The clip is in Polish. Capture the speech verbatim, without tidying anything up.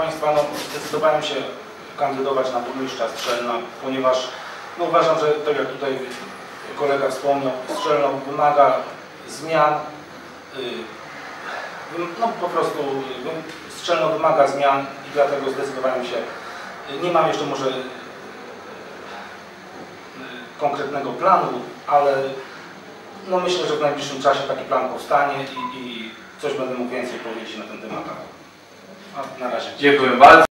Państwa, no, zdecydowałem się kandydować na burmistrza Strzelna, ponieważ no, uważam, że tak jak tutaj kolega wspomniał, Strzelno wymaga zmian. No po prostu Strzelno wymaga zmian i dlatego zdecydowałem się. Nie mam jeszcze może konkretnego planu, ale no myślę, że w najbliższym czasie taki plan powstanie i, i coś będę mógł więcej powiedzieć na ten temat. A na razie. Dziękuję bardzo.